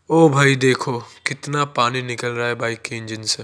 ओ भाई देखो कितना पानी निकल रहा है बाइक के इंजन से।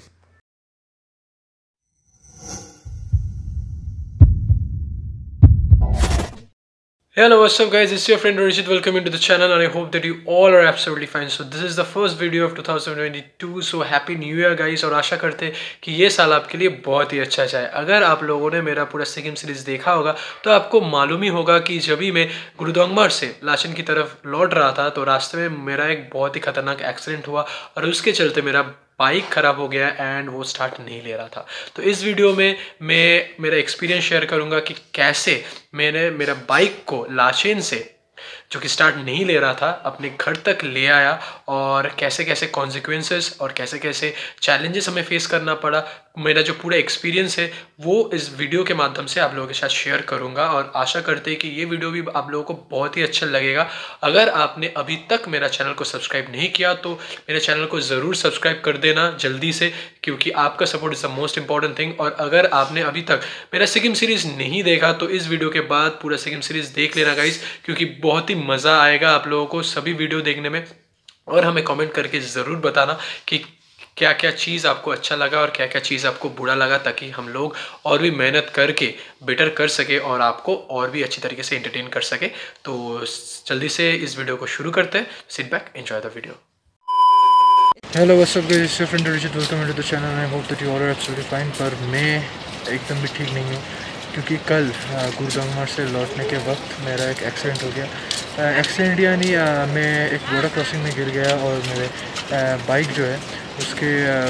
Hello, what's up guys, it's your friend Rishit. Welcome into the channel and I hope that you all are absolutely fine. So this is the first video of 2022. So happy new year guys, और आशा करते हैं कि ये साल आपके लिए बहुत ही अच्छा जाए। अगर आप लोगों ने मेरा पूरा सिक्किम सीरीज देखा होगा तो आपको मालूम ही होगा कि जब भी मैं गुरुदोंगमार से लाचन की तरफ लौट रहा था तो रास्ते में मेरा एक बहुत ही खतरनाक एक्सीडेंट हुआ और उसके चलते मेरा बाइक ख़राब हो गया एंड वो स्टार्ट नहीं ले रहा था। तो इस वीडियो में मैं मेरा एक्सपीरियंस शेयर करूंगा कि कैसे मैंने मेरा बाइक को लाचेन से जो कि स्टार्ट नहीं ले रहा था अपने घर तक ले आया और कैसे कैसे कॉन्सिक्वेंसेस और कैसे कैसे चैलेंजेस हमें फेस करना पड़ा। मेरा जो पूरा एक्सपीरियंस है वो इस वीडियो के माध्यम से आप लोगों के साथ शेयर करूंगा और आशा करते हैं कि ये वीडियो भी आप लोगों को बहुत ही अच्छा लगेगा। अगर आपने अभी तक मेरा चैनल को सब्सक्राइब नहीं किया तो मेरे चैनल को ज़रूर सब्सक्राइब कर देना जल्दी से, क्योंकि आपका support is the most important thing. और अगर आपने अभी तक मेरा सिक्किम सीरीज़ नहीं देखा तो इस वीडियो के बाद पूरा सिक्किम सीरीज़ देख लेना गाइस, क्योंकि बहुत ही मज़ा आएगा आप लोगों को सभी वीडियो देखने में। और हमें कमेंट करके ज़रूर बताना कि क्या क्या चीज़ आपको अच्छा लगा और क्या क्या चीज़ आपको बुरा लगा, ताकि हम लोग और भी मेहनत करके बेटर कर सके और आपको और भी अच्छी तरीके से एंटरटेन कर सके। तो जल्दी से इस वीडियो को शुरू करते हैं। Sit back, enjoy the video. Hello what's up guys, it's your friend Rishit. Welcome into the channel. I hope that you all are absolutely fine. पर मैं एकदम भी ठीक नहीं हूँ, क्योंकि कल गुरुदोंगमार से लौटने के वक्त मेरा एक एक्सीडेंट हो गया। एक्सीडेंट यानी मैं एक बॉर्डर क्रॉसिंग में गिर गया और मेरे बाइक जो है उसके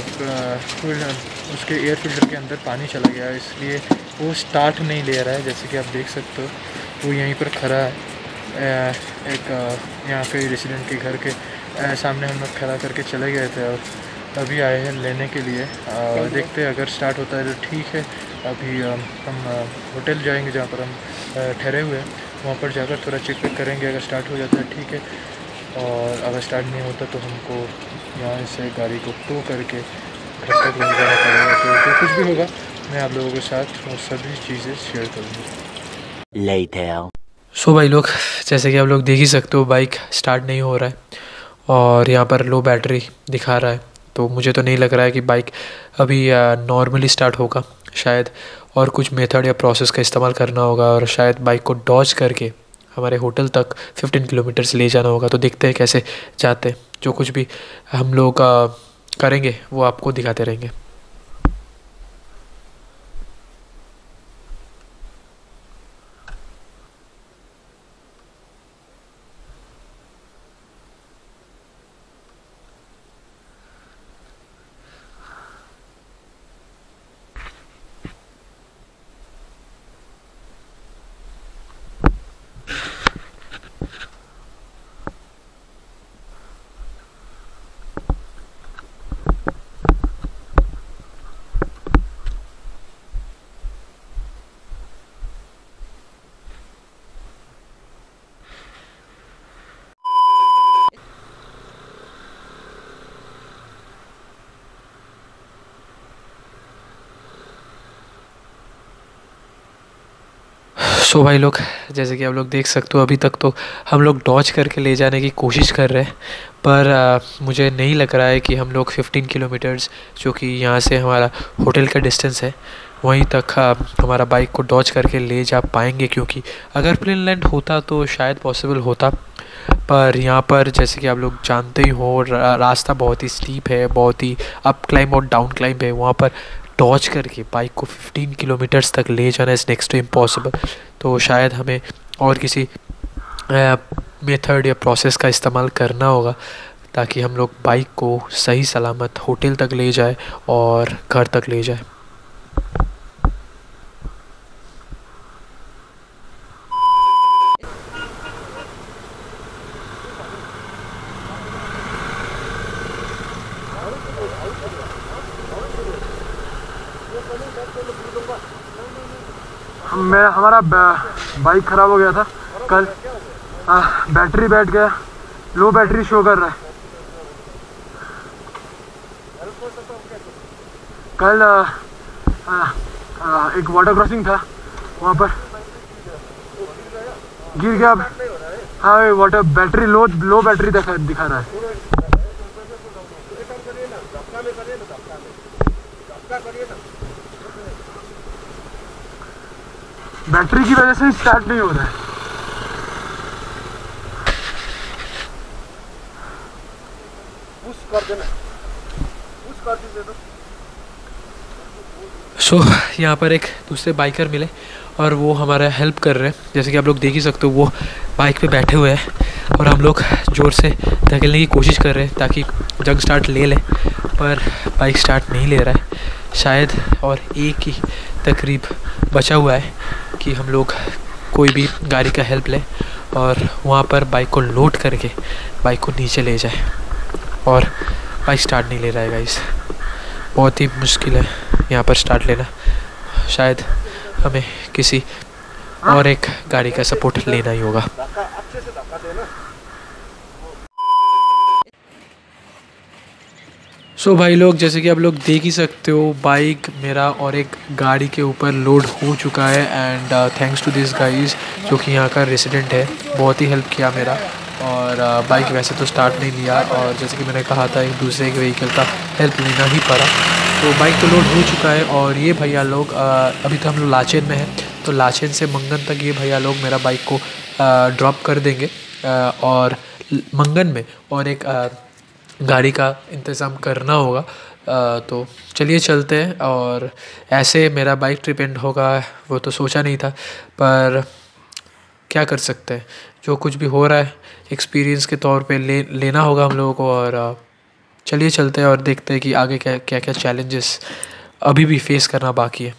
एयर फिल्टर के अंदर पानी चला गया, इसलिए वो स्टार्ट नहीं ले रहा है। जैसे कि आप देख सकते हो वो यहीं पर खड़ा है। एक यहाँ पे रेसिडेंट के घर के सामने हम लोग खड़ा करके चले गए थे और अभी आए हैं लेने के लिए। देखते हैं अगर स्टार्ट होता है तो ठीक है। अभी हम होटल जाएंगे जहाँ पर हम ठहरे हुए हैं, वहाँ पर जाकर थोड़ा चेक वेक करेंगे। अगर स्टार्ट हो जाता है ठीक है, और अगर स्टार्ट नहीं होता तो हमको यहाँ से गाड़ी को टो करके घर तक ले जाना पड़ेगा। तो जो कुछ भी होगा मैं आप लोगों के साथ वो सभी चीज़ें शेयर करूँगा। सो भाई लोग, जैसे कि आप लोग देख ही सकते हो बाइक स्टार्ट नहीं हो रहा है और यहाँ पर लो बैटरी दिखा रहा है। तो मुझे तो नहीं लग रहा है कि बाइक अभी नॉर्मली स्टार्ट होगा। शायद और कुछ मेथड या प्रोसेस का इस्तेमाल करना होगा और शायद बाइक को डॉज करके हमारे होटल तक 15 किलोमीटर्स ले जाना होगा। तो देखते हैं कैसे जाते हैं। जो कुछ भी हम लोग करेंगे वो आपको दिखाते रहेंगे। सो भाई लोग, जैसे कि आप लोग देख सकते हो अभी तक तो हम लोग डॉज करके ले जाने की कोशिश कर रहे हैं, पर मुझे नहीं लग रहा है कि हम लोग 15 किलोमीटर्स जो कि यहाँ से हमारा होटल का डिस्टेंस है वहीं तक हमारा बाइक को डॉज करके ले जा पाएंगे। क्योंकि अगर प्लेन लैंड होता तो शायद पॉसिबल होता, पर यहाँ पर जैसे कि आप लोग जानते ही हो रास्ता बहुत ही स्टीप है, बहुत ही अप क्लाइंब और डाउन क्लाइंब है। वहाँ पर डॉज करके बाइक को 15 किलोमीटर्स तक ले जाना इज़ नेक्स्ट टू इम्पॉसिबल। तो शायद हमें और किसी मेथड या प्रोसेस का इस्तेमाल करना होगा ताकि हम लोग बाइक को सही सलामत होटल तक ले जाए और घर तक ले जाए। हमारा बाइक ख़राब हो गया था कल। बैटरी बैठ गया, लो बैटरी शो कर रहा है। कल एक वाटर क्रॉसिंग था, वहाँ पर गिर गया। हाँ, वाटर बैटरी लो बैटरी दिखा रहा है। बैटरी की वजह से स्टार्ट नहीं हो रहा है। सो यहाँ पर एक दूसरे बाइकर मिले और वो हमारा हेल्प कर रहे हैं। जैसे कि आप लोग देख ही सकते हो, वो बाइक पे बैठे हुए हैं और हम लोग ज़ोर से धकेलने की कोशिश कर रहे हैं ताकि जंग स्टार्ट ले लें, पर बाइक स्टार्ट नहीं ले रहा है शायद। और एक ही तकरीब बचा हुआ है कि हम लोग कोई भी गाड़ी का हेल्प लें और वहाँ पर बाइक को लोड करके बाइक को नीचे ले जाए, और बाइक स्टार्ट नहीं ले रहा है गाइस। बहुत ही मुश्किल है यहाँ पर स्टार्ट लेना। शायद हमें किसी और एक गाड़ी का सपोर्ट लेना ही होगा। सो भाई लोग, जैसे कि आप लोग देख ही सकते हो, बाइक मेरा और एक गाड़ी के ऊपर लोड हो चुका है। And thanks to this guys जो कि यहाँ का रेसिडेंट है, बहुत ही हेल्प किया मेरा। और बाइक वैसे तो स्टार्ट नहीं लिया, और जैसे कि मैंने कहा था एक दूसरे के व्हीकल का हेल्प लेना ही पड़ा। तो बाइक तो लोड हो चुका है। और ये भैया लोग अभी तो हम लोग लाचेन में हैं, तो लाचेन से मंगन तक ये भैया लोग मेरा बाइक को ड्रॉप कर देंगे और मंगन में और एक गाड़ी का इंतज़ाम करना होगा। तो चलिए चलते हैं। और ऐसे मेरा बाइक ट्रिप एंड होगा वो तो सोचा नहीं था, पर क्या कर सकते हैं, जो कुछ भी हो रहा है एक्सपीरियंस के तौर पे लेना होगा हम लोगों को। और चलिए चलते हैं और देखते हैं कि आगे क्या क्या क्या चैलेंजेस अभी भी फेस करना बाकी है।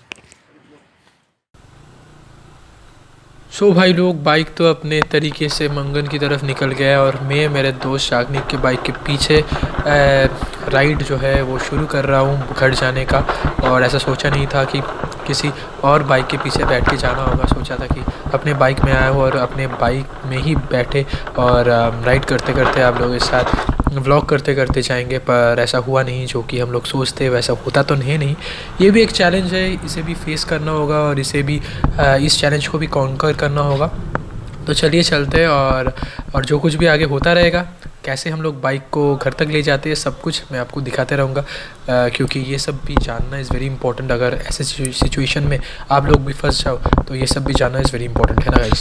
सो भाई लोग, बाइक तो अपने तरीके से मंगन की तरफ निकल गया है और मैं मेरे दोस्त शागनिक के बाइक के पीछे राइड जो है वो शुरू कर रहा हूँ घर जाने का। और ऐसा सोचा नहीं था कि किसी और बाइक के पीछे बैठ के जाना होगा। सोचा था कि अपने बाइक में आया हो और अपने बाइक में ही बैठे और राइड करते करते आप लोगों के साथ व्लॉग करते करते जाएंगे, पर ऐसा हुआ नहीं। जो कि हम लोग सोचते वैसा होता तो नहीं। ये भी एक चैलेंज है, इसे भी फेस करना होगा और इसे भी इस चैलेंज को भी कॉन्कर करना होगा। तो चलिए चलते हैं और जो कुछ भी आगे होता रहेगा, कैसे हम लोग बाइक को घर तक ले जाते हैं, सब कुछ मैं आपको दिखाते रहूँगा। क्योंकि ये सब भी जानना इज़ वेरी इंपॉर्टेंट। अगर ऐसे सिचुएशन में आप लोग भी फंस जाओ तो ये सब भी जानना इज़ वेरी इंपॉर्टेंट, है ना गाइस।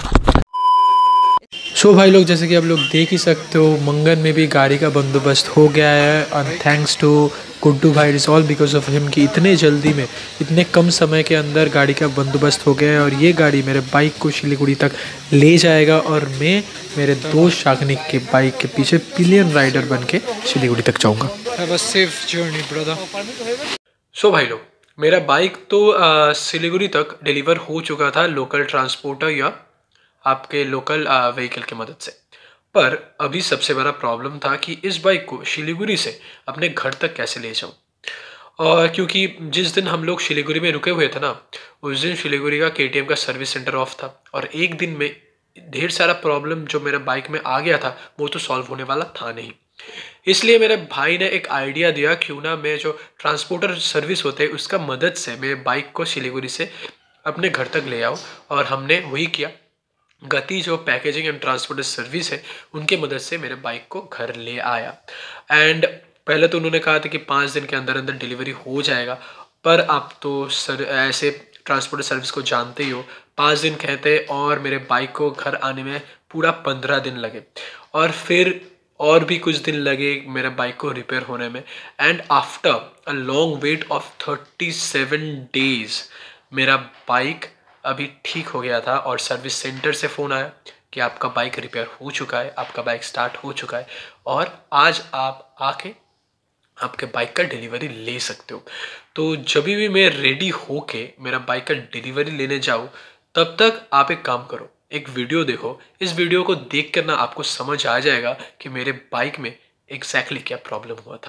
सो भाई लोग, जैसे कि आप लोग देख ही सकते हो, मंगन में भी गाड़ी का बंदोबस्त हो गया है। एंड थैंक्स टू गुड्डू भाई, it's all because of him कि इतने जल्दी में इतने कम समय के अंदर गाड़ी का बंदोबस्त हो गया है। और ये गाड़ी मेरे बाइक को सिलीगुड़ी तक ले जाएगा और मैं मेरे दोस्त शागनिक के बाइक के पीछे पिलियन राइडर बन के सिलीगुड़ी तक जाऊँगा। Have a safe journey brother. So भाई लोग, मेरा बाइक तो सिलीगुड़ी तक डिलीवर हो चुका था लोकल ट्रांसपोर्टर या आपके लोकल व्हीकल की मदद से। पर अभी सबसे बड़ा प्रॉब्लम था कि इस बाइक को सिलीगुड़ी से अपने घर तक कैसे ले जाऊं। और क्योंकि जिस दिन हम लोग सिलीगुड़ी में रुके हुए थे ना, उस दिन सिलीगुड़ी का KTM का सर्विस सेंटर ऑफ था और एक दिन में ढेर सारा प्रॉब्लम जो मेरे बाइक में आ गया था वो तो सॉल्व होने वाला था नहीं। इसलिए मेरे भाई ने एक आइडिया दिया, क्यों ना मैं जो ट्रांसपोर्टर सर्विस होते हैं उसका मदद से मेरे बाइक को सिलीगुड़ी से अपने घर तक ले आओ। और हमने वही किया। गति जो पैकेजिंग एंड ट्रांसपोर्टर सर्विस है उनके मदद से मेरे बाइक को घर ले आया। एंड पहले तो उन्होंने कहा था कि 5 दिन के अंदर अंदर डिलीवरी हो जाएगा, पर आप तो सर ऐसे ट्रांसपोर्टर सर्विस को जानते ही हो, 5 दिन कहते और मेरे बाइक को घर आने में पूरा 15 दिन लगे। और फिर और भी कुछ दिन लगे मेरे बाइक को रिपेयर होने में। And after a long wait of 37 days मेरा बाइक अभी ठीक हो गया था और सर्विस सेंटर से फ़ोन आया कि आपका बाइक रिपेयर हो चुका है, आपका बाइक स्टार्ट हो चुका है और आज आप आके आपके बाइक का डिलीवरी ले सकते हो। तो जब भी मैं रेडी होके मेरा बाइक का डिलीवरी लेने जाऊँ, तब तक आप एक काम करो, एक वीडियो देखो। इस वीडियो को देख कर ना आपको समझ आ जाएगा कि मेरे बाइक में एग्जैक्टली क्या प्रॉब्लम हुआ था।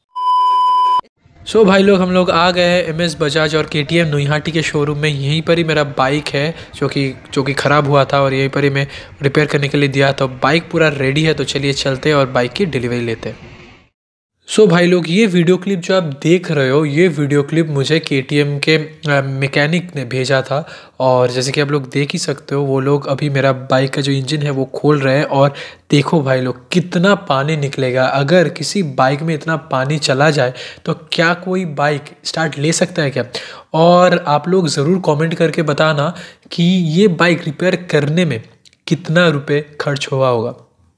सो भाई लोग, हम लोग आ गए हैं MS बजाज और KTM नोइहाटी के शोरूम में। यहीं पर ही मेरा बाइक है जो कि ख़राब हुआ था और यहीं पर ही मैं रिपेयर करने के लिए दिया। तो बाइक पूरा रेडी है, तो चलिए चलते हैं और बाइक की डिलीवरी लेते हैं। सो भाई लोग, ये वीडियो क्लिप जो आप देख रहे हो, ये वीडियो क्लिप मुझे KTM के मैकेनिक ने भेजा था। और जैसे कि आप लोग देख ही सकते हो, वो लोग अभी मेरा बाइक का जो इंजन है वो खोल रहे हैं। और देखो भाई लोग, कितना पानी निकलेगा। अगर किसी बाइक में इतना पानी चला जाए तो क्या कोई बाइक स्टार्ट ले सकता है क्या? और आप लोग ज़रूर कमेंट करके बताना कि ये बाइक रिपेयर करने में कितना रुपए खर्च हुआ होगा।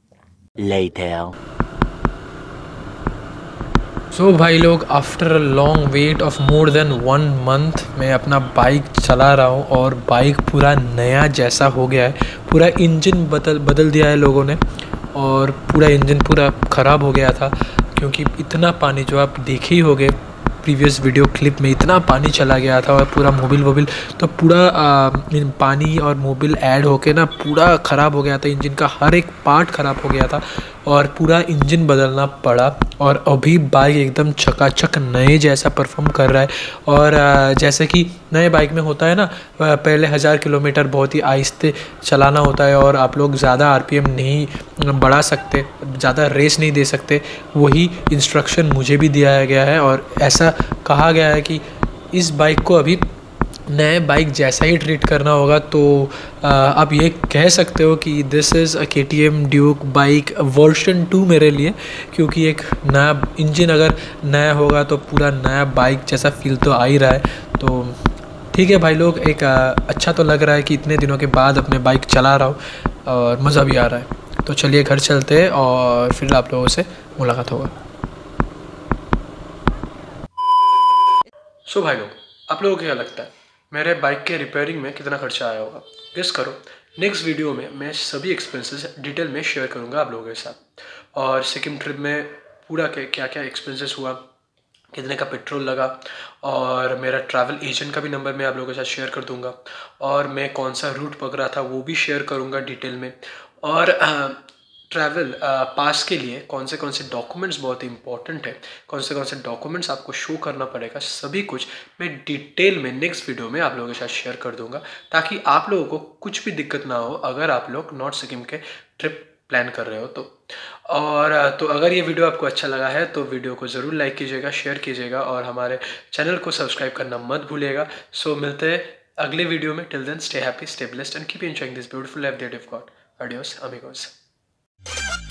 सो भाई लोग, after a long wait of more than 1 month मैं अपना बाइक चला रहा हूँ और बाइक पूरा नया जैसा हो गया है। पूरा इंजन बदल दिया है लोगों ने, और पूरा इंजन पूरा ख़राब हो गया था क्योंकि इतना पानी, जो आप देखे ही होंगे प्रीवियस वीडियो क्लिप में, इतना पानी चला गया था। और पूरा मोबिल तो पूरा पानी और मोबिल ऐड होके ना पूरा ख़राब हो गया था। इंजन का हर एक पार्ट ख़राब हो गया था और पूरा इंजन बदलना पड़ा। और अभी बाइक एकदम चकाचक नए जैसा परफॉर्म कर रहा है। और जैसे कि नए बाइक में होता है ना, पहले 1000 किलोमीटर बहुत ही आहिस्ते चलाना होता है और आप लोग ज़्यादा RPM नहीं बढ़ा सकते, ज़्यादा रेस नहीं दे सकते। वही इंस्ट्रक्शन मुझे भी दिया गया है और ऐसा कहा गया है कि इस बाइक को अभी नए बाइक जैसा ही ट्रीट करना होगा। तो आप ये कह सकते हो कि this is a KTM Duke bike version 2 मेरे लिए, क्योंकि एक नया इंजन अगर नया होगा तो पूरा नया बाइक जैसा फील तो आ ही रहा है। तो ठीक है भाई लोग, एक अच्छा तो लग रहा है कि इतने दिनों के बाद अपने बाइक चला रहा हूँ और मज़ा भी आ रहा है। तो चलिए घर चलते हैं और फिर आप लोगों से मुलाकात होगा। सो भाई लोग, आप लोगों को क्या लगता है मेरे बाइक के रिपेयरिंग में कितना खर्चा आया होगा? गेस करो। नेक्स्ट वीडियो में मैं सभी एक्सपेंसेस डिटेल में शेयर करूंगा आप लोगों के साथ। और सिक्किम ट्रिप में पूरा क्या क्या एक्सपेंसेस हुआ, कितने का पेट्रोल लगा, और मेरा ट्रैवल एजेंट का भी नंबर मैं आप लोगों के साथ शेयर कर दूंगा। और मैं कौन सा रूट पकड़ा था वो भी शेयर करूंगा डिटेल में। और ट्रैवल पास के लिए कौन से डॉक्यूमेंट्स बहुत इंपॉर्टेंट है, कौन से डॉक्यूमेंट्स आपको शो करना पड़ेगा, सभी कुछ मैं डिटेल में नेक्स्ट वीडियो में आप लोगों के साथ शेयर कर दूंगा, ताकि आप लोगों को कुछ भी दिक्कत ना हो अगर आप लोग नॉर्थ सिक्किम के ट्रिप प्लान कर रहे हो तो। और तो अगर ये वीडियो आपको अच्छा लगा है तो वीडियो को ज़रूर लाइक कीजिएगा, शेयर कीजिएगा और हमारे चैनल को सब्सक्राइब करना मत भूलिएगा। सो मिलते हैं अगले वीडियो में। Till then, stay happy, stay blessed and keep enjoying this beautiful life that you got. एडियोस अमिगोस।